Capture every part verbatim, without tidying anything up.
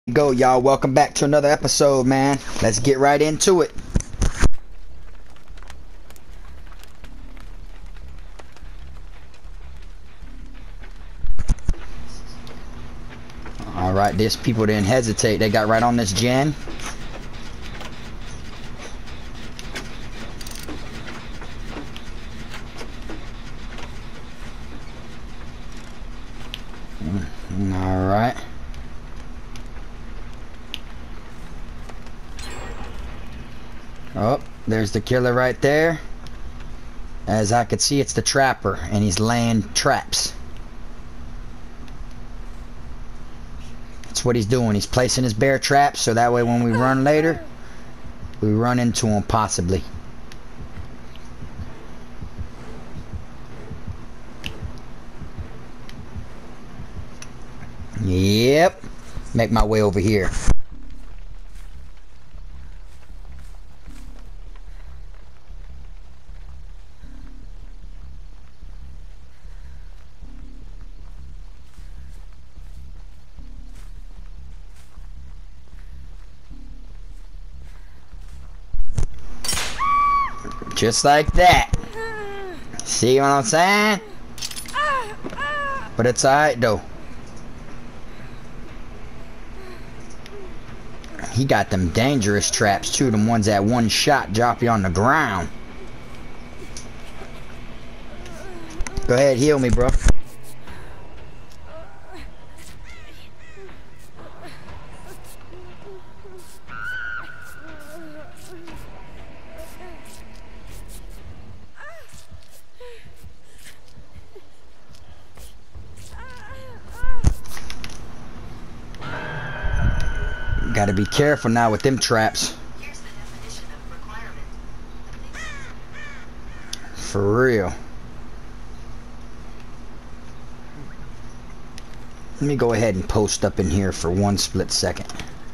Go, y'all. Welcome back to another episode, man. Let's get right into it. All right, these people didn't hesitate. They got right on this gen. All right. Oh, there's the killer right there. As I could see, it's the trapper, and he's laying traps. That's what he's doing. He's placing his bear traps, so that way when we run later, we run into him possibly. Yep. Make my way over here. Just like that. See what I'm saying? But it's alright though. He got them dangerous traps too, them ones that one shot drop you on the ground. Go ahead, heal me, bro. Gotta be careful now with them traps. For real. Let me go ahead and post up in here for one split second.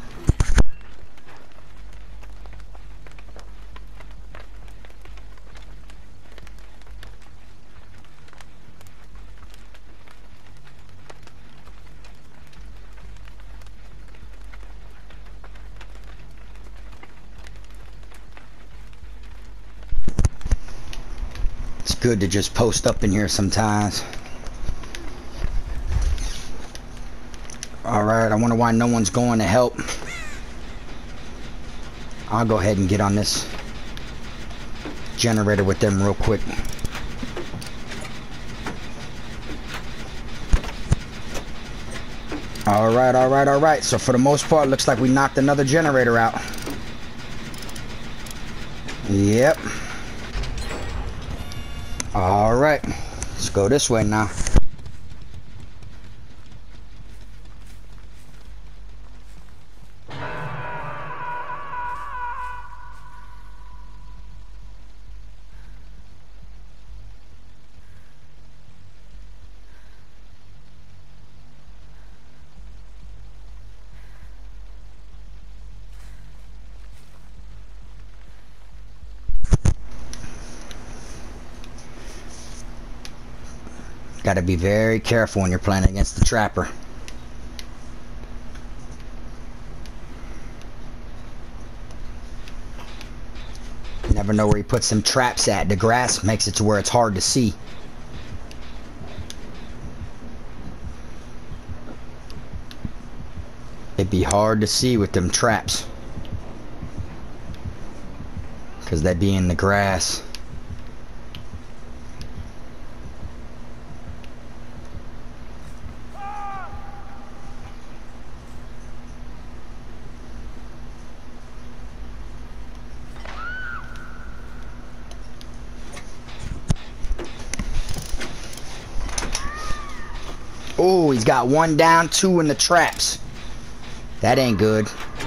It's good to just post up in here sometimes. Alright, I wonder why no one's going to help. I'll go ahead and get on this generator with them real quick. Alright, alright, alright. So for the most part, looks like we knocked another generator out. Yep. Alright, let's go this way now. Gotta be very careful when you're playing against the trapper. You never know where he puts some traps at. The grass makes it to where it's hard to see. It'd be hard to see with them traps, because they'd be in the grass. Oh, he's got one down, two in the traps. That ain't good.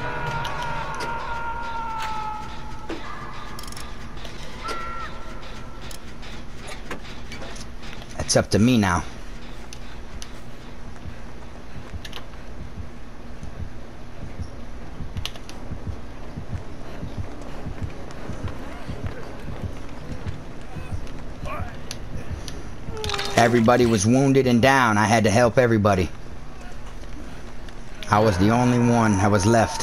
That's up to me now. Everybody was wounded and down. I had to help everybody. I was the only one that was left.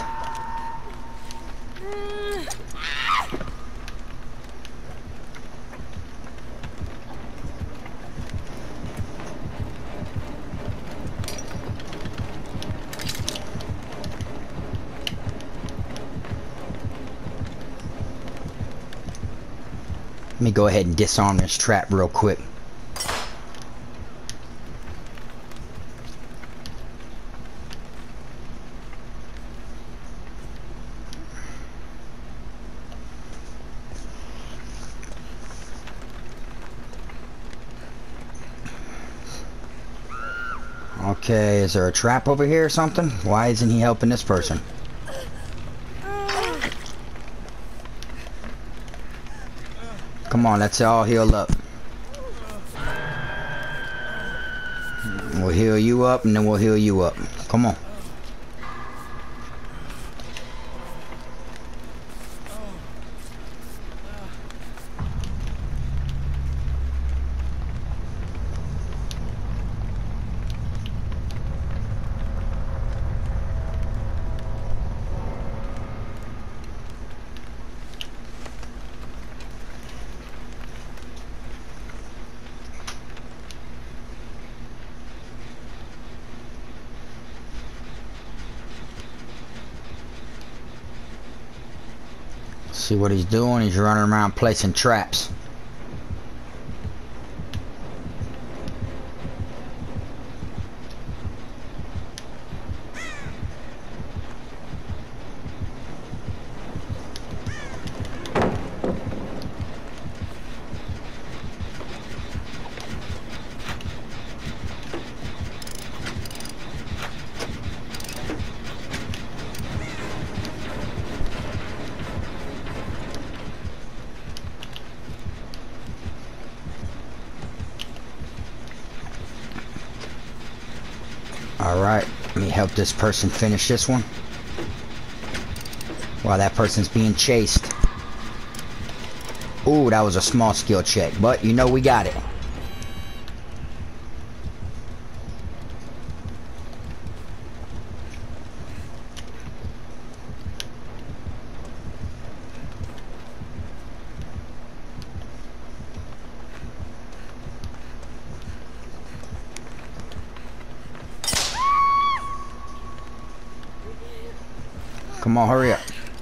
Let me go ahead and disarm this trap real quick. Okay, is there a trap over here or something? Why isn't he helping this person? Come on, let's all heal up. We'll heal you up and then we'll heal you up. Come on. See what he's doing? He's running around placing traps. Alright, let me help this person finish this one while that person's being chased. Ooh, that was a small skill check, but you know we got it. Come on, hurry up.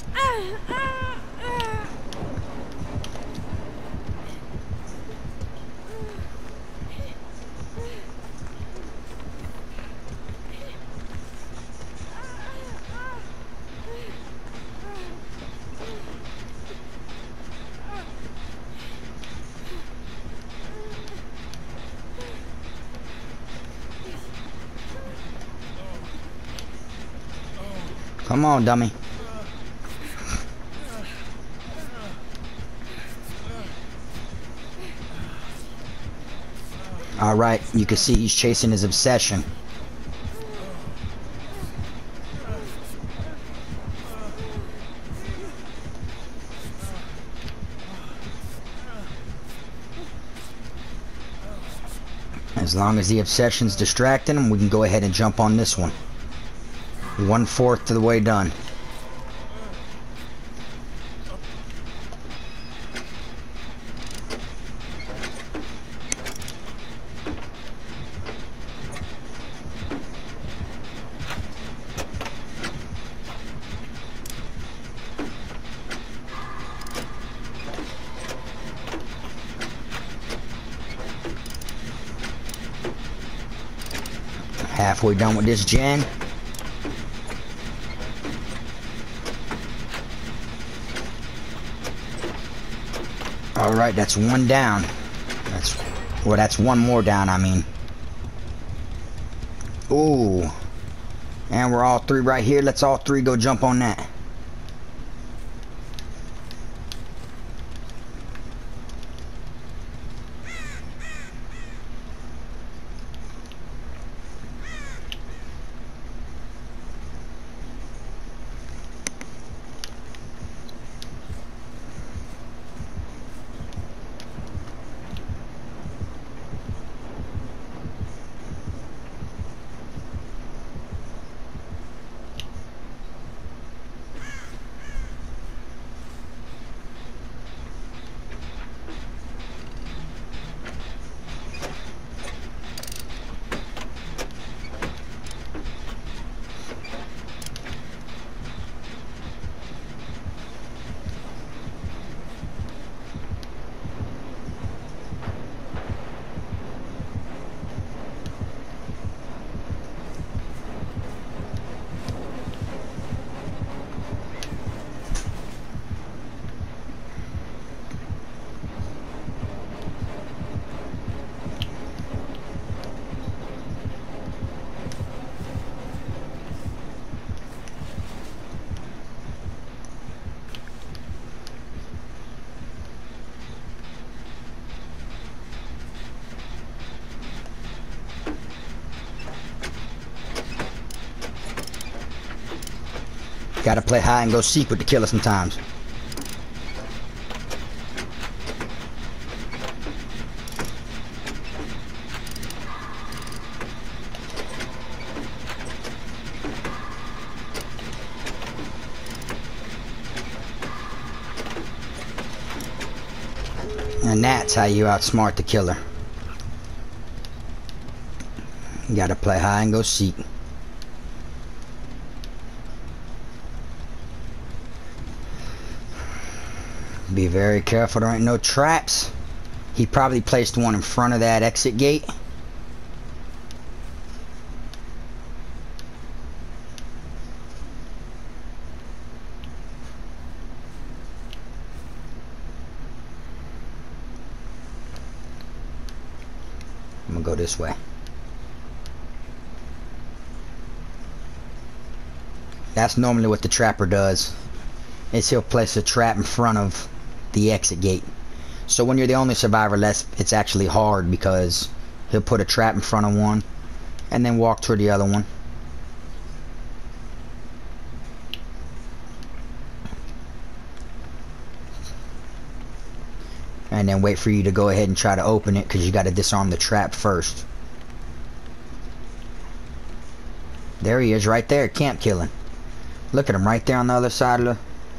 Come on, dummy. Alright, you can see he's chasing his obsession. As long as the obsession's distracting him, we can go ahead and jump on this one. One fourth of the way done. Halfway done with this gen. Alright, that's one down. That's well that's one more down, I mean. Ooh. And we're all three right here. Let's all three go jump on that. Gotta play hide and go seek with the killer sometimes. And that's how you outsmart the killer. You gotta play hide and go seek. Be very careful there ain't no traps. He probably placed one in front of that exit gate. I'm gonna go this way. That's normally what the trapper does, is he'll place a trap in front of the exit gate. So when you're the only survivor left, it's actually hard because he'll put a trap in front of one and then walk toward the other one. And then wait for you to go ahead and try to open it, because you got to disarm the trap first. There he is right there, camp killing. Look at him right there on the other side of the...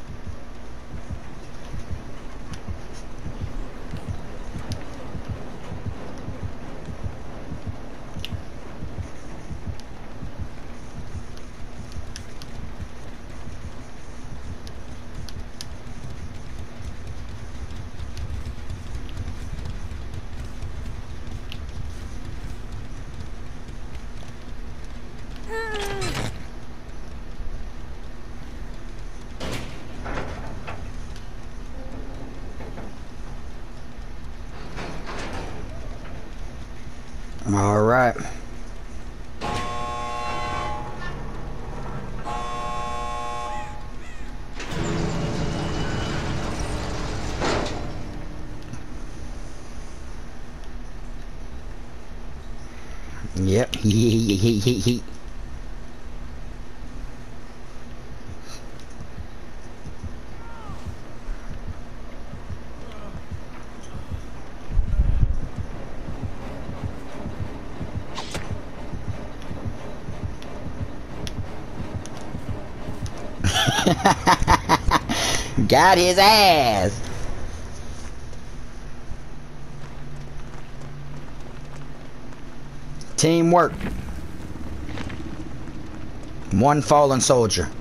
All right. Yep. He he he he he. Got his ass. Teamwork. One fallen soldier.